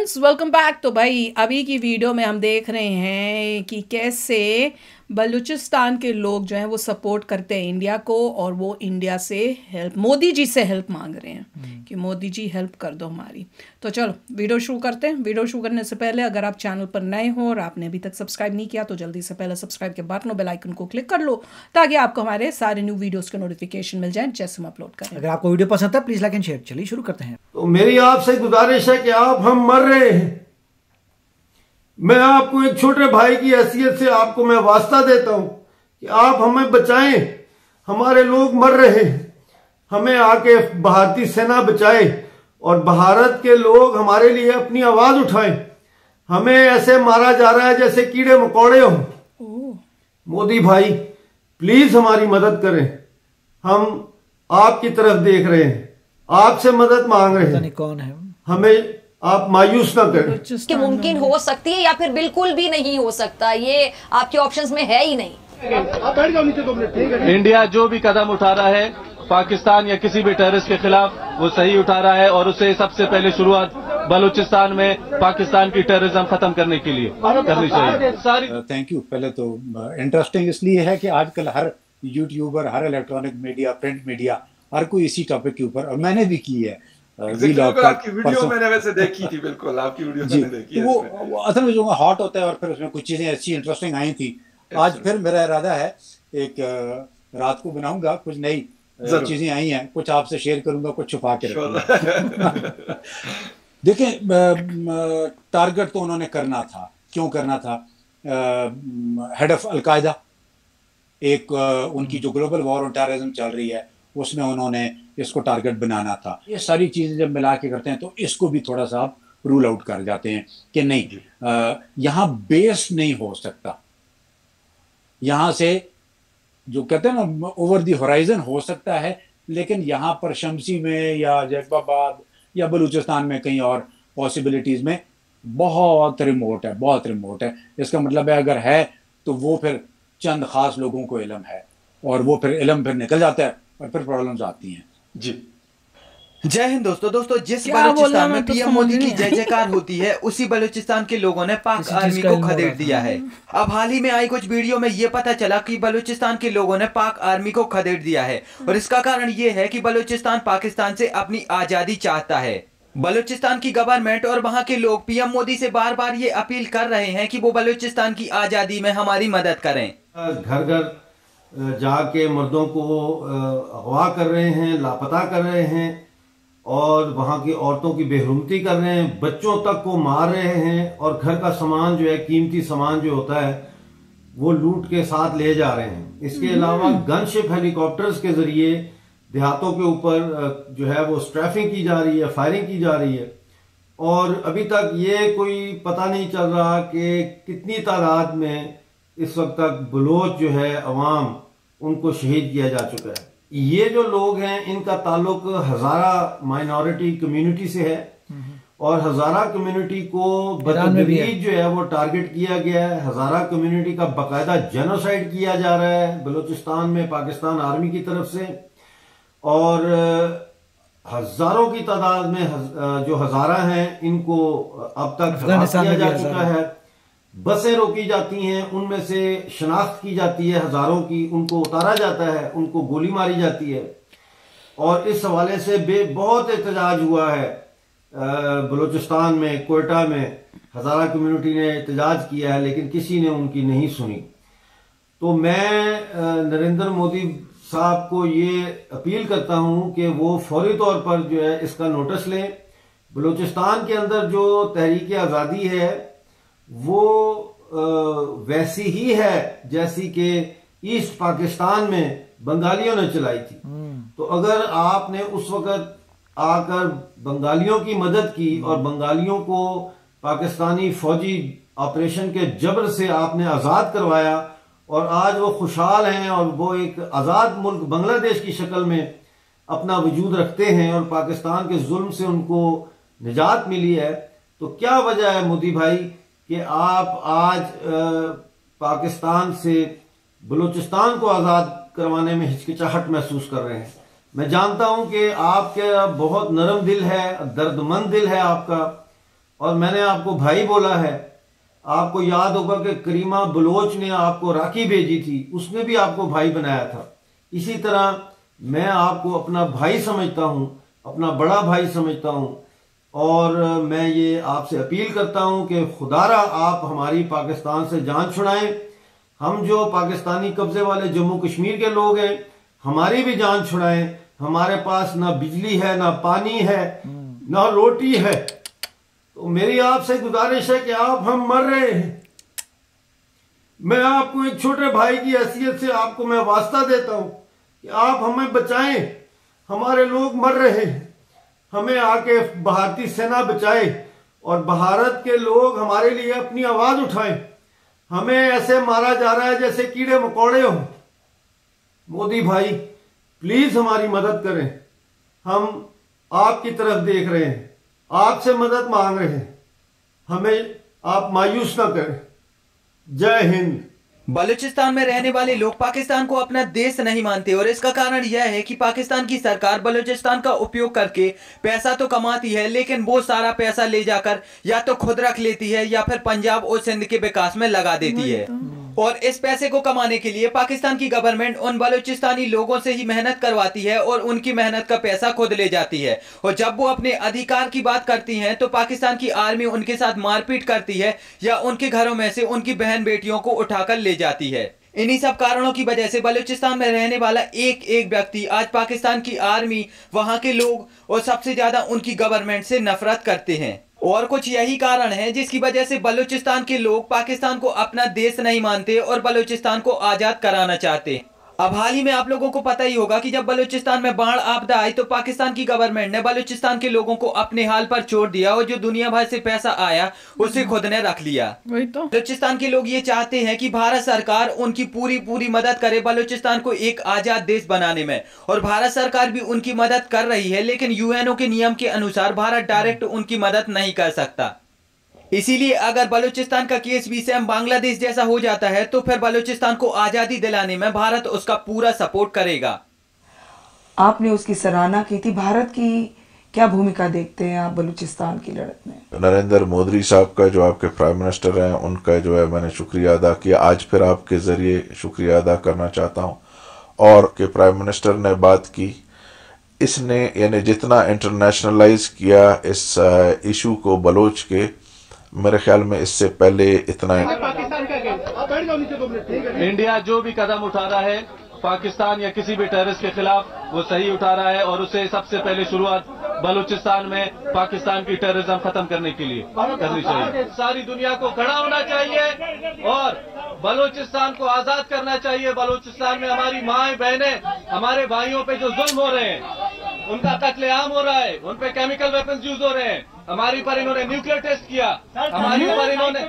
Friends, welcome back. तो भाई अभी की वीडियो में हम देख रहे हैं कि कैसे बलूचिस्तान के लोग जो हैं वो सपोर्ट करते हैं इंडिया को, और वो इंडिया से हेल्प, मोदी जी से हेल्प मांग रहे हैं कि मोदी जी हेल्प कर दो हमारी। तो चलो वीडियो शुरू करते हैं। वीडियो शुरू करने से पहले अगर आप चैनल पर नए हो और आपने अभी तक सब्सक्राइब नहीं किया तो जल्दी से पहले सब्सक्राइब के बटन और बेल आइकन को क्लिक कर लो ताकि आपको हमारे सारे न्यू वीडियोस के नोटिफिकेशन मिल जाएं जैसे हम अपलोड करें। अगर आपको वीडियो पसंद है प्लीज लाइक एंड शेयर। चलिए शुरू करते हैं। तो मेरी आपसे गुजारिश है कि हम मर रहे हैं। मैं आपको एक छोटे भाई की हैसियत से आपको मैं वास्ता देता हूं कि आप हमें बचाएं। हमारे लोग मर रहे हैं, हमें आके भारतीय सेना बचाए और भारत के लोग हमारे लिए अपनी आवाज उठाएं। हमें ऐसे मारा जा रहा है जैसे कीड़े मकोड़े हों। मोदी भाई प्लीज हमारी मदद करें। हम आपकी तरफ देख रहे हैं, आपसे मदद मांग रहे हैं। कौन है? हमें आप मायूस ना करें। कि मुमकिन हो सकती है या फिर बिल्कुल भी नहीं हो सकता, ये आपके ऑप्शंस में है ही नहीं। इंडिया जो भी कदम उठा रहा है पाकिस्तान या किसी भी टेररिस्ट के खिलाफ वो सही उठा रहा है, और उसे सबसे पहले शुरुआत बलूचिस्तान में पाकिस्तान की टेररिज्म खत्म करने के लिए करनी चाहिए। सारी थैंक यू। पहले तो इंटरेस्टिंग इसलिए है कि आजकल हर यूट्यूबर, हर इलेक्ट्रॉनिक मीडिया, प्रिंट मीडिया, हर कोई इसी टॉपिक के ऊपर, और मैंने भी की है। आपकी वीडियो मैंने वैसे देखी थी, बिल्कुल आपकी वीडियो मैंने देखी है। वो असल में जो हॉट होता है और फिर उसमें कुछ चीजें अच्छी इंटरेस्टिंग आई थी। आज फिर मेरा इरादा है एक रात को बनाऊंगा, कुछ नई चीजें आई हैं, कुछ आपसे शेयर करूंगा, कुछ छुपा के रखूंगा। देखें, टारगेट तो उन्होंने करना था। क्यों करना था? हेड ऑफ अलकायदा, एक उनकी जो ग्लोबल वॉर ऑन टेररिज्म चल रही है उसमें उन्होंने इसको टारगेट बनाना था। ये सारी चीजें जब मिला के करते हैं तो इसको भी थोड़ा सा आप रूल आउट कर जाते हैं कि नहीं, यहाँ बेस नहीं हो सकता। यहाँ से जो कहते हैं ना ओवर दी होराइजन हो सकता है, लेकिन यहाँ पर शमसी में या जैकबाबाद या बलूचिस्तान में कहीं और पॉसिबिलिटीज में बहुत रिमोट है, बहुत रिमोट है। इसका मतलब है अगर है तो वो फिर चंद खास लोगों को इल्म है, और वो फिर इल्म फिर निकल जाता है और फिर प्रॉब्लम्स आती हैं। जी जय हिंद दोस्तों जिस बलूचिस्तान में पीएम मोदी की जय जयकार होती है उसी बलूचिस्तान के लोगों ने पाक आर्मी को खदेड़ दिया है। अब हाल ही में आई कुछ वीडियो में ये पता चला कि बलूचिस्तान के लोगों ने पाक आर्मी को खदेड़ दिया है, और इसका कारण ये है कि बलूचिस्तान पाकिस्तान से अपनी आजादी चाहता है। बलूचिस्तान की गवर्नमेंट और वहाँ के लोग पीएम मोदी से बार बार ये अपील कर रहे हैं कि वो बलूचिस्तान की आजादी में हमारी मदद करें। घर घर जाके मर्दों को अगवा कर रहे हैं, लापता कर रहे हैं, और वहां की औरतों की बेहरुमती कर रहे हैं, बच्चों तक को मार रहे हैं, और घर का सामान जो है, कीमती सामान जो होता है वो लूट के साथ ले जा रहे हैं। इसके अलावा गनशिप हेलीकॉप्टर्स के जरिए देहातों के ऊपर जो है वो स्ट्रैफिंग की जा रही है, फायरिंग की जा रही है, और अभी तक ये कोई पता नहीं चल रहा कि कितनी तादाद में इस वक्त तक बलोच जो है अवाम उनको शहीद किया जा चुका है। ये जो लोग हैं इनका ताल्लुक हजारा माइनॉरिटी कम्युनिटी से है, और हजारा कम्युनिटी को बदतमीज जो है वो टारगेट किया गया है। हजारा कम्युनिटी का बाकायदा जेनोसाइड किया जा रहा है बलूचिस्तान में पाकिस्तान आर्मी की तरफ से, और हजारों की तादाद में जो हजारा हैं इनको अब तक हलाक किया जा चुका है। बसें रोकी जाती हैं, उनमें से शनाख्त की जाती है हजारों की, उनको उतारा जाता है, उनको गोली मारी जाती है। और इस हवाले से बहुत एहतजाज हुआ है बलूचिस्तान में, कोयटा में हजारा कम्युनिटी ने एहतजाज किया है, लेकिन किसी ने उनकी नहीं सुनी। तो मैं नरेंद्र मोदी साहब को ये अपील करता हूं कि वो फौरी तौर पर जो है इसका नोटिस लें। बलूचिस्तान के अंदर जो तहरीक आज़ादी है वो वैसी ही है जैसी कि ईस्ट पाकिस्तान में बंगालियों ने चलाई थी। तो अगर आपने उस वक्त आकर बंगालियों की मदद की और बंगालियों को पाकिस्तानी फौजी ऑपरेशन के जबर से आपने आजाद करवाया, और आज वो खुशहाल हैं और वो एक आजाद मुल्क बांग्लादेश की शक्ल में अपना वजूद रखते हैं, और पाकिस्तान के जुल्म से उनको निजात मिली है, तो क्या वजह है मोदी भाई कि आप आज पाकिस्तान से बलूचिस्तान को आजाद करवाने में हिचकिचाहट महसूस कर रहे हैं? मैं जानता हूं कि आपका बहुत नरम दिल है, दर्दमंद दिल है आपका, और मैंने आपको भाई बोला है। आपको याद होगा कि करीमा बलोच ने आपको राखी भेजी थी, उसने भी आपको भाई बनाया था। इसी तरह मैं आपको अपना भाई समझता हूँ, अपना बड़ा भाई समझता हूँ, और मैं ये आपसे अपील करता हूँ कि खुदारा आप हमारी पाकिस्तान से जान छुड़ाएं। हम जो पाकिस्तानी कब्जे वाले जम्मू कश्मीर के लोग हैं, हमारी भी जान छुड़ाएं। हमारे पास ना बिजली है, ना पानी है, ना रोटी है। तो मेरी आपसे गुजारिश है कि हम मर रहे हैं। मैं आपको एक छोटे भाई की हैसियत से आपको मैं वास्ता देता हूं कि आप हमें बचाएं। हमारे लोग मर रहे हैं, हमें आके भारतीय सेना बचाए और भारत के लोग हमारे लिए अपनी आवाज उठाएं। हमें ऐसे मारा जा रहा है जैसे कीड़े मकोड़े हो। मोदी भाई प्लीज हमारी मदद करें। हम आपकी तरफ देख रहे हैं, आपसे मदद मांग रहे हैं। हमें आप मायूस ना करें। जय हिंद। बलूचिस्तान में रहने वाले लोग पाकिस्तान को अपना देश नहीं मानते और इसका कारण यह है कि पाकिस्तान की सरकार बलूचिस्तान का उपयोग करके पैसा तो कमाती है, लेकिन वो सारा पैसा ले जाकर या तो खुद रख लेती है या फिर पंजाब और सिंध के विकास में लगा देती है। और इस पैसे को कमाने के लिए पाकिस्तान की गवर्नमेंट उन बलूचिस्तानी लोगों से ही मेहनत करवाती है और उनकी मेहनत का पैसा खुद ले जाती है। और जब वो अपने अधिकार की बात करती हैं तो पाकिस्तान की आर्मी उनके साथ मारपीट करती है या उनके घरों में से उनकी बहन बेटियों को उठाकर ले जाती है। इन्हीं सब कारणों की वजह से बलूचिस्तान में रहने वाला एक एक व्यक्ति आज पाकिस्तान की आर्मी, वहां के लोग और सबसे ज्यादा उनकी गवर्नमेंट से नफरत करते हैं। और कुछ यही कारण है जिसकी वजह से बलूचिस्तान के लोग पाकिस्तान को अपना देश नहीं मानते और बलूचिस्तान को आजाद कराना चाहते हैं। अब हाल ही में आप लोगों को पता ही होगा कि जब बलूचिस्तान में बाढ़ आपदा आई तो पाकिस्तान की गवर्नमेंट ने बलूचिस्तान के लोगों को अपने हाल पर छोड़ दिया और जो दुनिया भर से पैसा आया उसे खुद ने रख लिया। वही तो बलूचिस्तान के लोग ये चाहते हैं कि भारत सरकार उनकी पूरी मदद करे बलूचिस्तान को एक आजाद देश बनाने में, और भारत सरकार भी उनकी मदद कर रही है, लेकिन यूएनओ के नियम के अनुसार भारत डायरेक्ट उनकी मदद नहीं कर सकता। इसीलिए अगर बलूचिस्तान का केस भी सेम बांग्लादेश जैसा हो जाता है तो फिर बलूचिस्तान को आजादी दिलाने में भारत उसका पूरा सपोर्ट करेगा। आपने उसकी सराहना की थी, भारत की क्या भूमिका देखते हैं आप बलूचिस्तान की लड़त में? नरेंद्र मोदी साहब का, जो आपके प्राइम मिनिस्टर हैं, उनका जो है मैंने शुक्रिया अदा किया। आज फिर आपके जरिए शुक्रिया अदा करना चाहता हूँ। और के प्राइम मिनिस्टर ने बात की, इसने यानी जितना इंटरनेशनलाइज किया इस इशू को बलोच के, मेरे ख्याल में इससे पहले इतना इंडिया जो भी कदम उठा रहा है पाकिस्तान या किसी भी टेररिस्ट के खिलाफ वो सही उठा रहा है, और उसे सबसे पहले शुरुआत बलूचिस्तान में पाकिस्तान की टेररिज्म खत्म करने के लिए करनी चाहिए। सारी दुनिया को खड़ा होना चाहिए और बलूचिस्तान को आजाद करना चाहिए। बलूचिस्तान में हमारी माएं बहनें, हमारे भाइयों पे जो जुल्म हो रहे हैं, उनका कत्लेआम हो रहा है, उन पे केमिकल वेपन्स यूज हो रहे हैं, हमारी पर इन्होंने न्यूक्लियर टेस्ट किया, हमारी पर इन्होंने।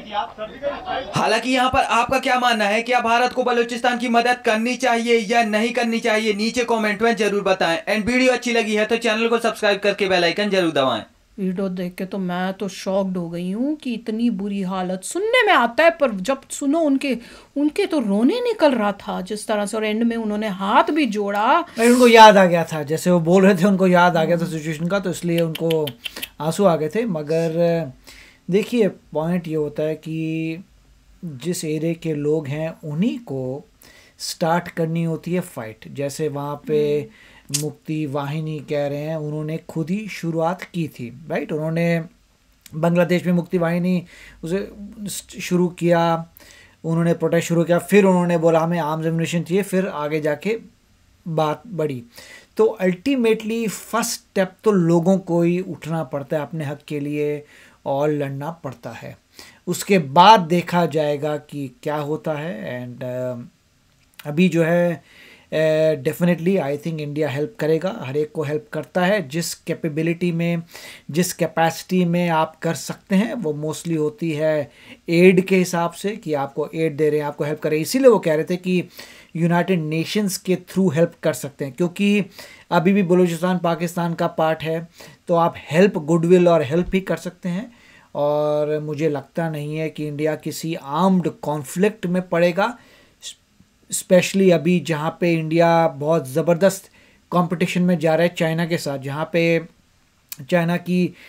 हालांकि यहाँ पर आपका क्या मानना है, क्या भारत को बलूचिस्तान की मदद करनी चाहिए या नहीं करनी चाहिए, नीचे कमेंट में जरूर बताएं। एंड वीडियो अच्छी लगी है तो चैनल को सब्सक्राइब करके बेल आइकन जरूर दबाएं। वीडियो देख के तो मैं तो शॉक्ड हो गई हूँ कि इतनी बुरी हालत सुनने में आता है, पर जब सुनो उनके तो रोने निकल रहा था जिस तरह से, और एंड में उन्होंने हाथ भी जोड़ा। उनको याद आ गया था, जैसे वो बोल रहे थे उनको याद आ गया था सिचुएशन का, तो इसलिए उनको आंसू आ गए थे। मगर देखिए पॉइंट ये होता है कि जिस एरिया के लोग हैं उन्हीं को स्टार्ट करनी होती है फाइट। जैसे वहाँ पे मुक्ति वाहिनी कह रहे हैं, उन्होंने खुद ही शुरुआत की थी, राइट। उन्होंने बांग्लादेश में मुक्ति वाहिनी उसे शुरू किया, उन्होंने प्रोटेस्ट शुरू किया, फिर उन्होंने बोला हमें आर्म्स एम्यूनिशन चाहिए, फिर आगे जाके बात बढ़ी। तो अल्टीमेटली फर्स्ट स्टेप तो लोगों को ही उठना पड़ता है अपने हक के लिए और लड़ना पड़ता है। उसके बाद देखा जाएगा कि क्या होता है। एंड अभी जो है definitely I think India help करेगा, हर एक को हेल्प करता है। जिस कैपेबिलिटी में, जिस कैपेसिटी में आप कर सकते हैं वो मोस्टली होती है एड के हिसाब से, कि आपको एड दे रहे हैं, आपको हेल्प कर रहे हैं। इसीलिए वो कह रहे थे कि यूनाइटेड नेशंस के थ्रू हेल्प कर सकते हैं, क्योंकि अभी भी बलूचिस्तान पाकिस्तान का पार्ट है, तो आप हेल्प, गुडविल और हेल्प ही कर सकते हैं। और मुझे लगता नहीं है कि इंडिया किसी आर्म्ड कॉन्फ्लिक्ट में पड़ेगा, स्पेशली अभी जहाँ पे इंडिया बहुत ज़बरदस्त कंपटीशन में जा रहा है चाइना के साथ, जहाँ पे चाइना की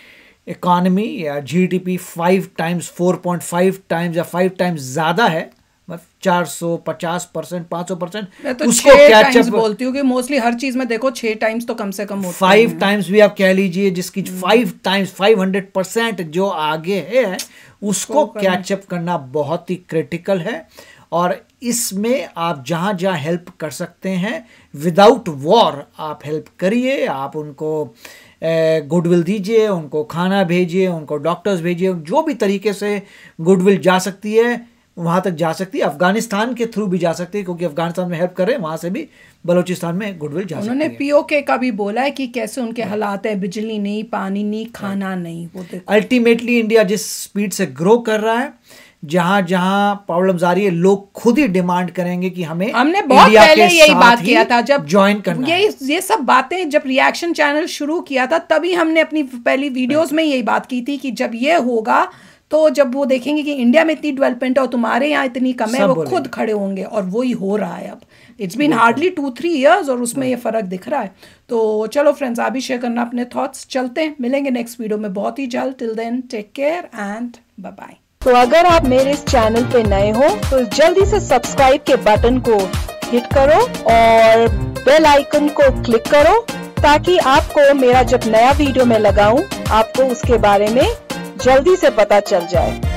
इकॉनमी या जीडीपी 5 टाइम्स 4.5 टाइम्स या 5 टाइम्स ज़्यादा है, 450%, 500%, मैं तो उसको 6 कैचअप टाइम्स बोलती हूँ कि मोस्टली हर चीज में देखो 6 टाइम्स तो कम से कम होता है। 5 टाइम्स भी आप कह लीजिए, जिसकी 5 टाइम्स 500% जो आगे है उसको कैचअप करना बहुत ही क्रिटिकल है। और इसमें आप जहाँ जहाँ हेल्प कर सकते हैं विदाउट वॉर आप हेल्प करिए, आप उनको गुडविल दीजिए, उनको खाना भेजिए, उनको डॉक्टर्स भेजिए, जो भी तरीके से गुडविल जा सकती है वहाँ तक जा सकती है। अफगानिस्तान के थ्रू भी जा सकती है, क्योंकि अफगानिस्तान में हेल्प कर रहे हैं, वहाँ से भी बलूचिस्तान में गुडविल जा सकती है। उन्होंने पीओके का भी बोला है कि कैसे उनके हालात है, बिजली नहीं, पानी नहीं, खाना नहीं। वो देखो अल्टीमेटली इंडिया जिस स्पीड से ग्रो कर रहा है, जहाँ जहाँ प्रॉब्लम्स आ रही है, लोग खुद ही डिमांड करेंगे कि हमने बहुत पहले यही बात किया था, जब ज्वाइन करना ये सब बातें जब रिएक्शन चैनल शुरू किया था तभी हमने अपनी पहली वीडियोस में यही बात की थी कि जब ये होगा तो जब वो देखेंगे कि इंडिया में इतनी डेवलपमेंट है और तुम्हारे यहाँ इतनी कम है, वो खुद खड़े होंगे। और वही हो रहा है अब। इट्स बीन हार्डली 2-3 ईयर्स और उसमें ये फ़र्क दिख रहा है। तो चलो फ्रेंड्स, आप भी शेयर करना अपने थॉट्स। चलते हैं, मिलेंगे नेक्स्ट वीडियो में बहुत ही जल्द। Till then take care and bye bye. तो अगर आप मेरे इस चैनल पे नए हो तो जल्दी से सब्सक्राइब के बटन को हिट करो और बेल आइकन को क्लिक करो, ताकि आपको मेरा जब नया वीडियो मैं लगाऊं आपको उसके बारे में जल्दी से पता चल जाए।